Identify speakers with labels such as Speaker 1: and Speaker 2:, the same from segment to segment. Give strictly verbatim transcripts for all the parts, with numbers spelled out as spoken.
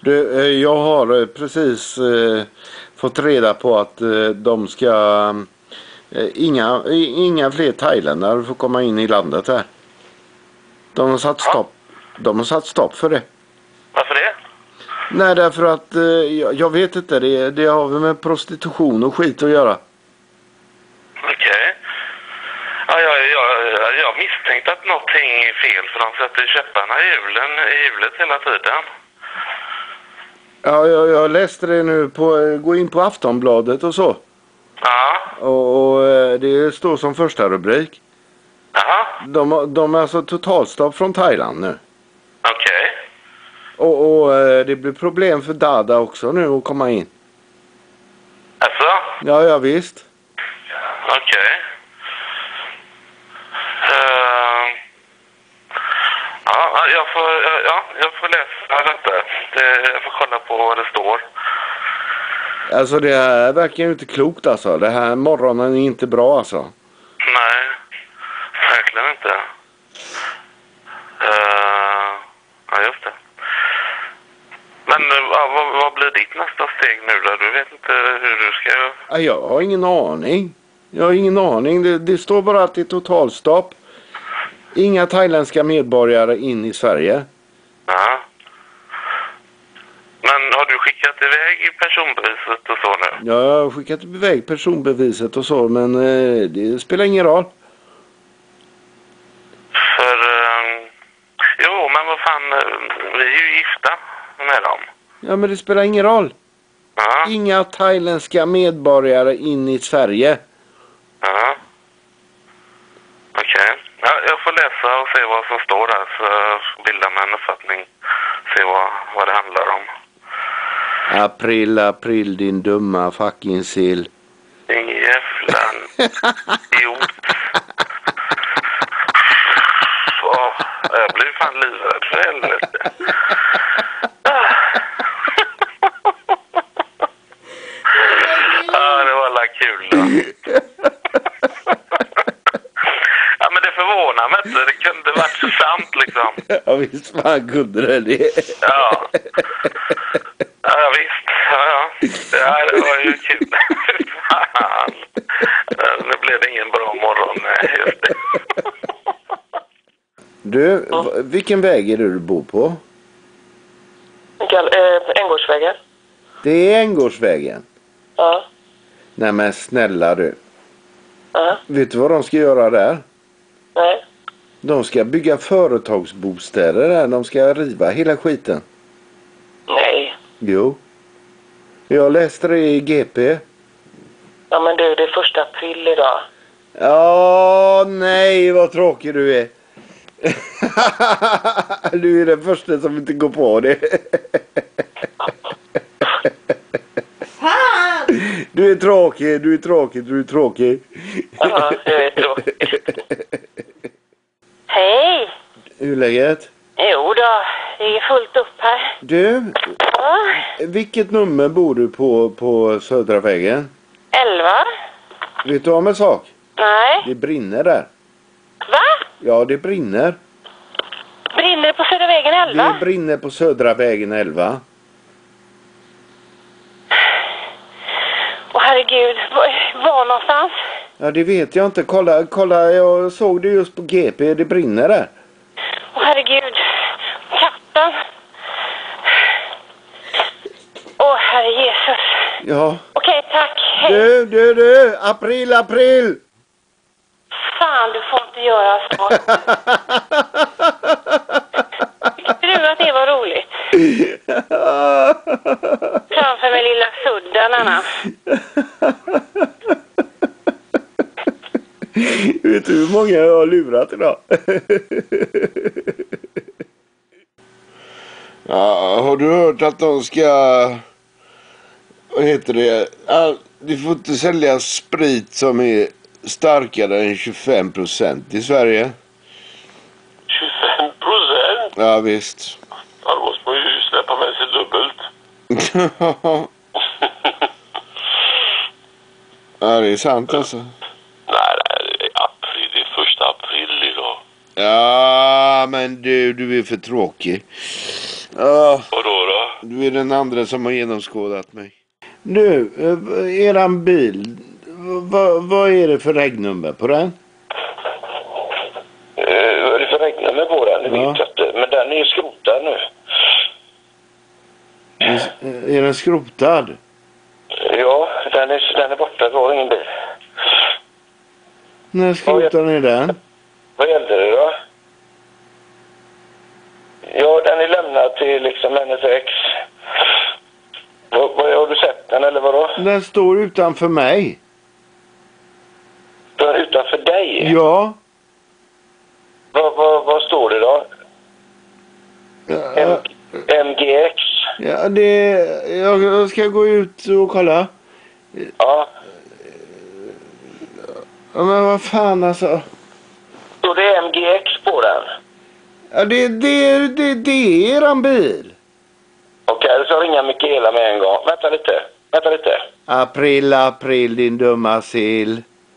Speaker 1: Du, eh, jag har eh, precis eh, fått reda på att eh, de ska eh, inga, i- inga fler thailändare får komma in i landet här. De har satt
Speaker 2: Ja.
Speaker 1: stopp. De har satt stopp för det.
Speaker 2: Varför det?
Speaker 1: Nej, därför att eh, jag, jag vet inte, det, det har väl med prostitution och skit att göra.
Speaker 2: Okej. Ja, jag, jag, jag, jag misstänkte att någonting är fel för de sätter käpparna i hjulen, i hjulet hela tiden.
Speaker 1: Ja, jag, jag läste det nu på, eh, gå in på Aftonbladet och så.
Speaker 2: Ja.
Speaker 1: Och, och eh, det står som första rubrik.
Speaker 2: Jaha.
Speaker 1: De, de är alltså totalstopp från Thailand nu.
Speaker 2: Okej.
Speaker 1: Och, och eh, det blir problem för Dada också nu att komma in.
Speaker 2: Alltså?
Speaker 1: Ja, ja visst.
Speaker 2: Okej. Uh, ja, jag får, ja, jag får läsa detta. Det, jag får kolla på vad det står.
Speaker 1: Alltså det här verkar ju inte klokt alltså. Det här morgonen är inte bra alltså.
Speaker 2: Nej, verkligen inte. Uh, ja, just det. Men ja, vad, vad blir ditt nästa steg nu då? Du vet inte hur du ska...
Speaker 1: Ja, jag har ingen aning. Jag har ingen aning. Det, det står bara att det är totalstopp. Inga thailändska medborgare in i Sverige.
Speaker 2: Ja. Men har du skickat iväg personbeviset och så nu?
Speaker 1: Ja, jag har skickat iväg personbeviset och så, men eh, det spelar ingen roll.
Speaker 2: För... Uh, jo, men vad fan... Vi är ju gifta med dem.
Speaker 1: Ja, men det spelar ingen roll.
Speaker 2: Ja.
Speaker 1: Inga thailändska medborgare in i Sverige.
Speaker 2: Ja. Okej. Ja, jag får läsa och se vad som står där så bilda mig en uppfattning. Se vad, vad det handlar om.
Speaker 1: April, april, din dumma fucking sill.
Speaker 2: Din jävla idiot. Åh, jag blir fan livrädd för helvete. Ja, det var alla kul då. Ja, men det förvånar mig inte. Det kunde varit så sant liksom.
Speaker 1: Ja, visst fan kunde det det.
Speaker 2: Ja. Ja, visst. Ja, ja. Ja, det var ju kul. Fan. Nu blev det ingen bra morgon. Nej, just det.
Speaker 1: Du, v- vilken väg är det du bor på?
Speaker 3: Mikael, eh, Änggårdsvägen.
Speaker 1: Det är Änggårdsvägen.
Speaker 3: Ja.
Speaker 1: Nej men snälla du.
Speaker 3: Ja.
Speaker 1: Vet du vad de ska göra där?
Speaker 3: Nej.
Speaker 1: De ska bygga företagsbostäder där. De ska riva hela skiten.
Speaker 3: Nej.
Speaker 1: Jo. Jag läste det i G P.
Speaker 3: Ja, men du, det är första april idag.
Speaker 1: Ja, nej vad tråkig du är. Du är den första som inte går på det.
Speaker 4: Fan!
Speaker 1: Du är tråkig, du är tråkig, du är tråkig.
Speaker 3: Ja, det är tråkigt. Hej!
Speaker 1: Hur är läget?
Speaker 3: Jo då, det är fullt upp här.
Speaker 1: Du,
Speaker 3: Ja.
Speaker 1: vilket nummer bor du på på Södra vägen?
Speaker 3: Elva?
Speaker 1: Vet du om en sak?
Speaker 3: Nej.
Speaker 1: Det brinner där.
Speaker 3: Va?
Speaker 1: Ja, det brinner.
Speaker 3: Brinner på Södra vägen elva?
Speaker 1: Det brinner på Södra vägen elva.
Speaker 3: Åh herregud, var, var någonstans?
Speaker 1: Ja, det vet jag inte. Kolla, kolla, jag såg det just på G P. Det brinner där.
Speaker 3: Åh herregud, katten. Åh herre Jesus.
Speaker 1: Ja.
Speaker 3: Okej, tack. Hej.
Speaker 1: Du, du, du! April, april!
Speaker 3: Fan, du får inte göra så. Tyckte du att det var roligt? Framför med lilla sudden, Anna.
Speaker 1: Vet du hur många jag har lurat idag? Ja, har du hört att de ska... Vad heter det? All, du får inte sälja sprit som är starkare än tjugofem procent i Sverige.
Speaker 2: tjugofem procent?
Speaker 1: Ja, visst.
Speaker 2: Ja, då måste man ju släppa med sig dubbelt.
Speaker 1: Ja, det är sant alltså.
Speaker 2: Nej, nej, det är april. Det är första april idag.
Speaker 1: Ja, men du, du är för tråkig. Ja.
Speaker 2: Vadå då?
Speaker 1: Du är den andra som har genomskådat mig. Nu, eh, eran bil. Vad vad är det för regnummer på den?
Speaker 2: Uh, vad är det för regnummer på den? Det
Speaker 1: Ja.
Speaker 2: vet jag inte. Men den är ju skrotad nu.
Speaker 1: Är, är den skrotad?
Speaker 2: Ja, den är, den är borta. Det var ingen bil.
Speaker 1: När skrotar ni den?
Speaker 2: Vad gällde det då? Ja, den är lämnad till liksom N S X. Vad, vad, har du sett den eller vadå?
Speaker 1: Den står utanför mig.
Speaker 2: Den är utanför dig?
Speaker 1: Ja.
Speaker 2: Vad, vad, vad står det då?
Speaker 1: Ja,
Speaker 2: M- M G X?
Speaker 1: ja det... Jag, jag ska gå ut och kolla.
Speaker 2: Ja.
Speaker 1: Ja, men vad fan alltså.
Speaker 2: Står det M G X på den?
Speaker 1: Ja, det, det, det, det är eran bil.
Speaker 2: Okej, då ska jag ringa Mikaela med en gång. Vänta lite. Vänta lite.
Speaker 1: April, april, din dumma sill.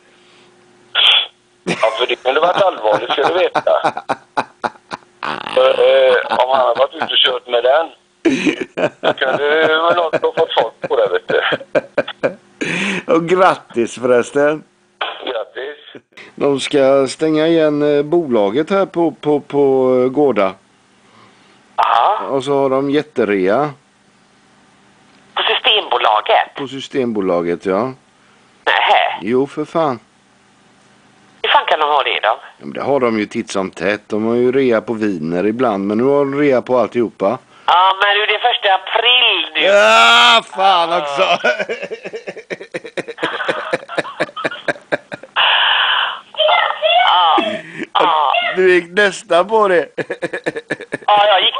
Speaker 2: Ja, för det kunde varit allvarligt, ska du veta. För, eh, om han hade varit ute och kört med den, då kunde det vara något att få fart på det, vet du.
Speaker 1: Och grattis förresten.
Speaker 2: Grattis.
Speaker 1: De ska stänga igen eh, bolaget här på, på, på eh, Gårda.
Speaker 2: Aha.
Speaker 1: Och så har de jätterea
Speaker 4: På Systembolaget?
Speaker 1: på Systembolaget, ja.
Speaker 4: Nej.
Speaker 1: Jo, för fan.
Speaker 4: Hur fan kan de ha det då?
Speaker 1: Ja, men det har de ju titt som tätt. De har ju rea på viner ibland, men nu har de rea på alltihopa.
Speaker 4: Ja, men du, det är första april nu.
Speaker 1: Ja, fan också!
Speaker 4: Ja, ja,
Speaker 1: Du gick nästan på det.
Speaker 4: ja, jag gick